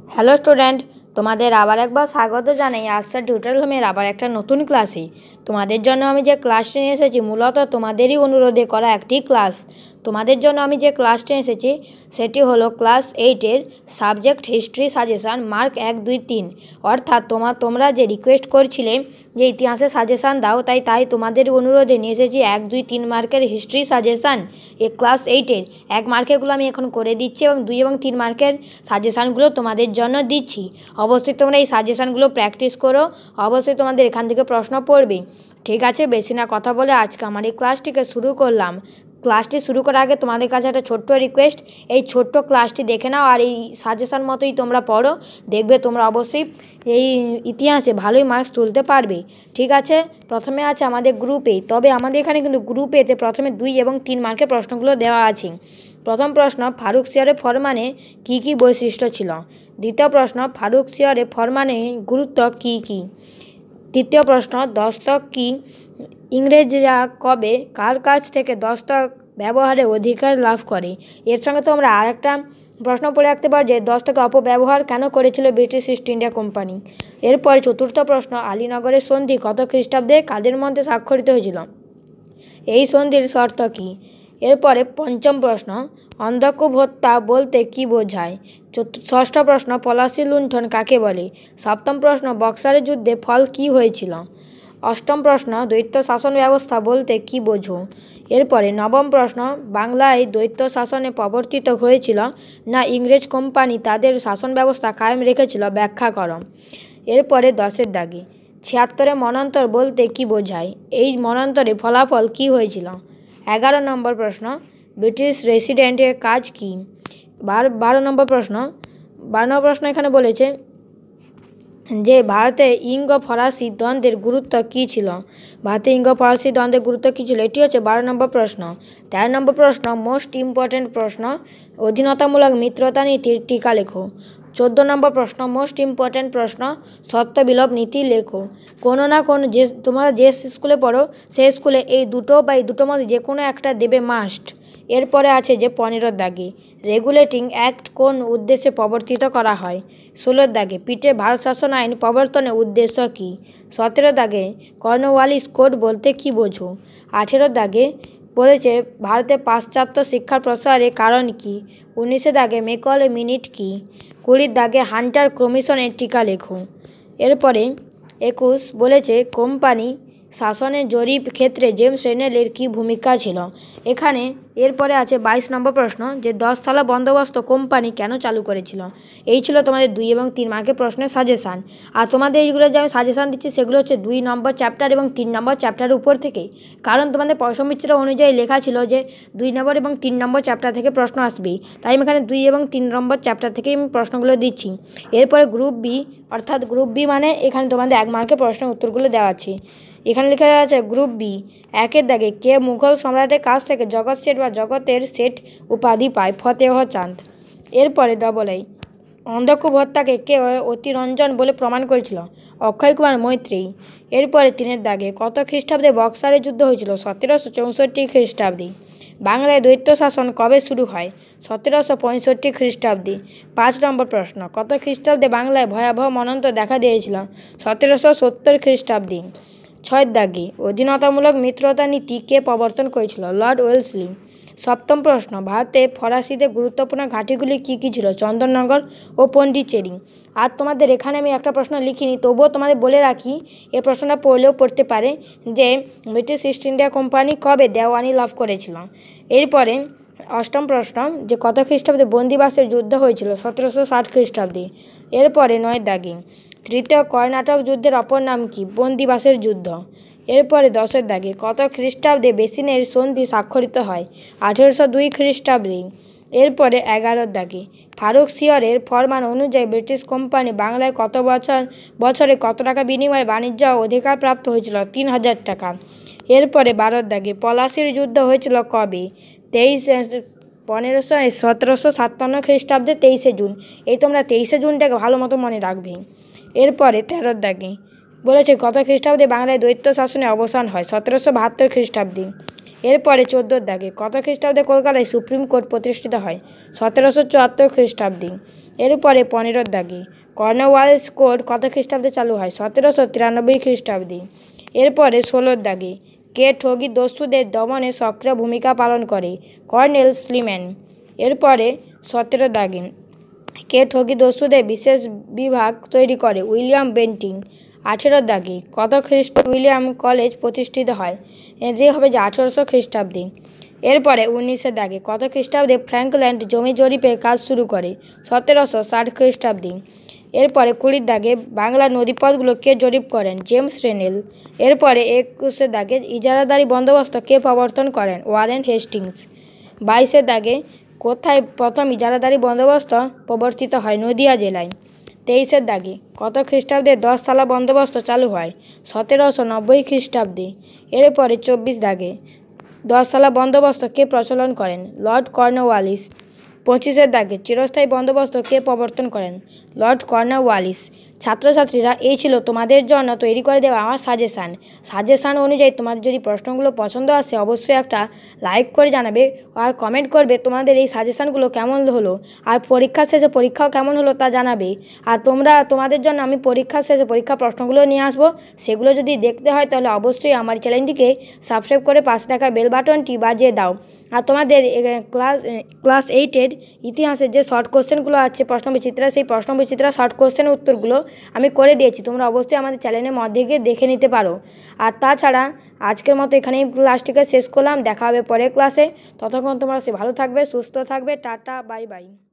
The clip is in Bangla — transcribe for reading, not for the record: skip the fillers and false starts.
হ্যালো স্টুডেন্ট, তোমাদের আবার একবার স্বাগত জানাই আজকের টিউটোরিয়াল হোমের আবার একটা নতুন ক্লাসে। তোমাদের জন্য আমি যে ক্লাসটি নিয়ে এসেছি মূলত তোমাদেরই অনুরোধে করা একটি ক্লাস। তোমাদের জন্য আমি যে ক্লাসটি এসেছি সেটি হলো ক্লাস 8-এর সাবজেক্ট হিস্ট্রি সাজেশান মার্ক 1, 2, 3। অর্থাৎ তোমরা যে রিকোয়েস্ট করছিলে যে ইতিহাসের সাজেশান দাও, তাই তোমাদের অনুরোধে নিয়ে এসেছি 1, 2, 3 মার্কের হিস্ট্রি সাজেশান। এই ক্লাস 8-এর 1 মার্কেরগুলো আমি এখন করে দিচ্ছি এবং 2 এবং 3 মার্কের সাজেশানগুলো তোমাদের জন্য দিচ্ছি। অবশ্যই তোমরা এই সাজেশানগুলো প্র্যাকটিস করো, অবশ্যই তোমাদের এখান থেকে প্রশ্ন পড়বে। ঠিক আছে, বেশি না কথা বলে আজকে আমার এই ক্লাসটিকে শুরু করলাম। ক্লাসটি শুরু করার আগে তোমাদের কাছে একটা ছোট্ট রিকোয়েস্ট, এই ছোট্ট ক্লাসটি দেখে নাও আর এই সাজেশান মতোই তোমরা পড়ো, দেখবে তোমরা অবশ্যই এই ইতিহাসে ভালোই মার্কস তুলতে পারবে। ঠিক আছে, প্রথমে আছে আমাদের গ্রুপে, তবে আমাদের এখানে কিন্তু গ্রুপ এতে প্রথমে 2 এবং 3 মার্কের প্রশ্নগুলো দেওয়া আছে। প্রথম প্রশ্ন, ফারুকশিয়রের ফরমানে কী কী বৈশিষ্ট্য ছিল? দ্বিতীয় প্রশ্ন, ফারুকশিয়রের ফরমানে গুরুত্ব কী কী? তৃতীয় প্রশ্ন, দস্তক কি? ইংরেজরা কবে কার কাছ থেকে দস্তক ব্যবহারের অধিকার লাভ করে? এর সঙ্গে তোমরা আরেকটা প্রশ্ন পড়ে রাখতে পারো যে দস্তক অপব্যবহার কেন করেছিল ব্রিটিশ ইস্ট ইন্ডিয়া কোম্পানি? এরপরে চতুর্থ প্রশ্ন, আলীনগরের সন্ধি কত খ্রিস্টাব্দে কাদের মধ্যে স্বাক্ষরিত হয়েছিল? এই সন্ধির শর্ত কী? এরপরে পঞ্চম প্রশ্ন, অধ্যক্ষ ভোক্তা বলতে কী বোঝায়? ষষ্ঠ প্রশ্ন, পলাশী লুণ্ঠন কাকে বলে? সপ্তম প্রশ্ন, বক্সারের যুদ্ধে ফল কী হয়েছিল? অষ্টম প্রশ্ন, দ্বৈত শাসন ব্যবস্থা বলতে কী বোঝো? এরপরে নবম প্রশ্ন, বাংলায় দ্বৈত শাসনে প্রবর্তিত হয়েছিল না ইংরেজ কোম্পানি তাদের শাসন ব্যবস্থা কায়েম রেখেছিল, ব্যাখ্যা করো। এরপরে 10-এর দাগে, 76-এ মন্বন্তর বলতে কী বোঝায়? এই মন্বন্তরে ফলাফল কী হয়েছিল? 11 নম্বর প্রশ্ন, ব্রিটিশ রেসিডেন্টের কাজ কী? 12 নম্বর প্রশ্ন এখানে বলেছে যে ভারতে ইঙ্গ ফরাসি দ্বন্দ্বের গুরুত্ব কী ছিল? ভারতে ইঙ্গ ফরাসি দ্বন্দ্বের গুরুত্ব কী ছিল? এটি হচ্ছে 12 নম্বর প্রশ্ন। 13 নম্বর প্রশ্ন, মোস্ট ইম্পর্ট্যান্ট প্রশ্ন, অধীনতামূলক মিত্রতা নীতির টিকা লেখো। 14 নম্বর প্রশ্ন, মোস্ট ইম্পর্ট্যান্ট প্রশ্ন, সত্য বিলোপ নীতি লেখো। কোনো না কোনো তোমরা যে স্কুলে পড়ো সেই স্কুলে এই দুটো বা এই দুটোর মধ্যে যে কোনো একটা দেবে মাস্ট। এরপরে আছে যে 15-র দাগে, রেগুলেটিং অ্যাক্ট কোন উদ্দেশ্যে প্রবর্তিত করা হয়? 16-র দাগে, পিটে ভারত শাসন আইন প্রবর্তনের উদ্দেশ্য কী? 17-র দাগে, কর্নওয়ালিস কোড বলতে কী বোঝো? 18-র দাগে বলেছে ভারতে পাশ্চাত্য শিক্ষার প্রসারের কারণ কী? 19-এর দাগে মেকলে মিনিট কী? 20-র দাগে হান্টার কমিশনের টিকা লেখো। এরপরে 21 বলেছে কোম্পানি শাসনের জরিপ ক্ষেত্রে জেমস রেনেলের কী ভূমিকা ছিল? এখানে এরপরে আছে 22 নম্বর প্রশ্ন, যে 10 সালা বন্দোবস্ত কোম্পানি কেন চালু করেছিল? এই ছিল তোমাদের 2 এবং 3 মার্কের প্রশ্নের সাজেশান। আর তোমাদের এইগুলো যে আমি সাজেশান দিচ্ছি সেগুলো হচ্ছে 2 নম্বর চ্যাপ্টার এবং 3 নম্বর চ্যাপ্টারের উপর থেকে, কারণ তোমাদের প্রশ্নবিচিত্র অনুযায়ী লেখা ছিল যে 2 নম্বর এবং 3 নম্বর চ্যাপ্টার থেকে প্রশ্ন আসবে, তাই আমি এখানে 2 এবং 3 নম্বর চ্যাপ্টার থেকে আমি প্রশ্নগুলো দিচ্ছি। এরপরে গ্রুপ বি, অর্থাৎ গ্রুপ বি মানে এখানে তোমাদের 1 মার্কের প্রশ্নের উত্তরগুলো দেওয়া আছে। এখানে লেখা আছে গ্রুপ বি, 1-এর দাগে কে মুঘল সম্রাটের কাছ থেকে জগৎ শেঠ বা জগতের শেঠ উপাধি পায়? ফতেহ চাঁদ। এরপরে ডবল-আই, অধ্যক্ষ ভোক্তাকে কে অতিরঞ্জন বলে প্রমাণ করেছিল? অক্ষয় কুমার মৈত্রেয়ী। এরপরে 3-এর দাগে, কত খ্রিস্টাব্দে বক্সারের যুদ্ধ হয়েছিল? 1764 খ্রিস্টাব্দে। বাংলায় দ্বৈত শাসন কবে শুরু হয়? 1765 খ্রিস্টাব্দে। 5 নম্বর প্রশ্ন, কত খ্রিস্টাব্দে বাংলায় ভয়াবহ মন্বন্তর দেখা দিয়েছিল? 1770 খ্রিস্টাব্দে। 6-এর দাগে, অধীনতামূলক মিত্রতা নীতি কে প্রবর্তন করেছিল? Lord Wellesley. 7ম প্রশ্ন, ভারতে ফরাসিদের গুরুত্বপূর্ণ ঘাঁটিগুলি কী কী ছিল? চন্দননগর ও পন্ডিচেরি। আর তোমাদের এখানে আমি একটা প্রশ্ন লিখিনি, তবুও তোমাদের বলে রাখি, এই প্রশ্নটা পড়লেও পড়তে পারে যে ব্রিটিশ ইস্ট ইন্ডিয়া কোম্পানি কবে দেওয়ানি লাভ করেছিল? এরপরে 8ম প্রশ্ন, যে কত খ্রিস্টাব্দে বন্দিবাসের যুদ্ধ হয়েছিল? 1760 খ্রিস্টাব্দে। এরপরে 9-এর দাগে, তৃতীয় কর্ণাটক যুদ্ধের অপর নাম কি? বন্দিবাসের যুদ্ধ। এরপরে 10-এর দাগে, কত খ্রিস্টাব্দে বেসিনের সন্ধি স্বাক্ষরিত হয়? 1802 খ্রিস্টাব্দে। এরপরে 11-এর দাগে, ফারুকশিয়রের ফরমান অনুযায়ী ব্রিটিশ কোম্পানি বাংলায় কত বছরে কত টাকা বিনিময়ে বাণিজ্য অধিকার প্রাপ্ত হয়েছিল? 3000 টাকা। এরপরে 12-এর দাগে, পলাশীর যুদ্ধ হয়েছিল কবে? 1757 খ্রিস্টাব্দে 23শে জুন। এই তোমরা 23শে জুনটাকে ভালো মতো মনে রাখবে। এরপরে 13-এর দাগে বলেছে কত খ্রিস্টাব্দে বাংলায় দ্বৈত শাসনের অবসান হয়? 1772 খ্রিস্টাব্দে। এরপরে 14-এর দাগে, কত খ্রিস্টাব্দে কলকাতায় সুপ্রিম কোর্ট প্রতিষ্ঠিত হয়? 1774 খ্রিস্টাব্দে। এরপরে 15 দাগে কর্নওয়ালিস কোড কত খ্রিস্টাব্দে চালু হয়? 1793 খ্রিস্টাব্দে। এরপরে 16 দাগে কে ঠগী দস্যুদের দমনে সক্রিয় ভূমিকা পালন করে? Colonel Sleeman. এরপরে 17 দাগে কে ঠগী দস্যুদের বিশেষ বিভাগ তৈরি করে? William Bentinck. 18 দাগে কত খ্রিস্টাব্দে উইলিয়াম কলেজ প্রতিষ্ঠিত হয়? এটি হবে যে 1800 খ্রিস্টাব্দে। এরপরে 19 দাগে কত খ্রিস্টাব্দে ফ্র্যাঙ্কল্যান্ড জমি জরিপের কাজ শুরু করে? 1760 খ্রিস্টাব্দে। এরপরে 20 দাগে বাংলার নদীপথগুলো কে জরিপ করেন? James Rennell. এরপরে 21 দাগে ইজারাদারি বন্দোবস্ত কে প্রবর্তন করেন? Warren Hastings. 22 দাগে কোথায় প্রথম ইজারাদারি বন্দোবস্ত প্রবর্তিত হয়? নদিয়া জেলায়। 23 দাগে কত খ্রিস্টাব্দে 10 তালা বন্দোবস্ত চালু হয়? 1790 খ্রিস্টাব্দে। এরপরে 24 দাগে 10 তালা বন্দোবস্ত কে প্রচলন করেন? Lord Cornwallis. 25 দাগে চিরস্থায়ী বন্দোবস্ত কে প্রবর্তন করেন? Lord Cornwallis. ছাত্রছাত্রীরা এই ছিল তোমাদের জন্য তৈরি করে দেওয়া আমার সাজেশান অনুযায়ী তোমাদের যদি প্রশ্নগুলো পছন্দ আসে অবশ্যই একটা লাইক করে জানাবে আর কমেন্ট করবে তোমাদের এই সাজেশানগুলো কেমন হলো, আর পরীক্ষার শেষে পরীক্ষাও কেমন হলো তা জানাবে। আর তোমাদের জন্য আমি পরীক্ষার শেষে পরীক্ষার প্রশ্নগুলো নিয়ে আসবো, সেগুলো যদি দেখতে হয় তাহলে অবশ্যই আমার চ্যানেলটিকে সাবস্ক্রাইব করে পাশে থাকা বেল বাটনটি বাজিয়ে দাও। আর তোমাদের ক্লাস 8-এর ইতিহাসের যে শর্ট কোশ্চেনগুলো আছে প্রশ্নবিচিত্রা, সেই প্রশ্নবিচিত্রা শর্ট কোশ্চেনের উত্তরগুলো আমি করে দিয়েছি, তোমরা অবশ্যই আমাদের চ্যানেলের মধ্যে গিয়ে দেখে নিতে পারো। আর তাছাড়া আজকের মতো এখানেই ক্লাসটিকে শেষ করলাম, দেখা হবে পরের ক্লাসে। ততক্ষণ তোমরা ভালো থাকবে, সুস্থ থাকবে, টাটা, বাই বাই।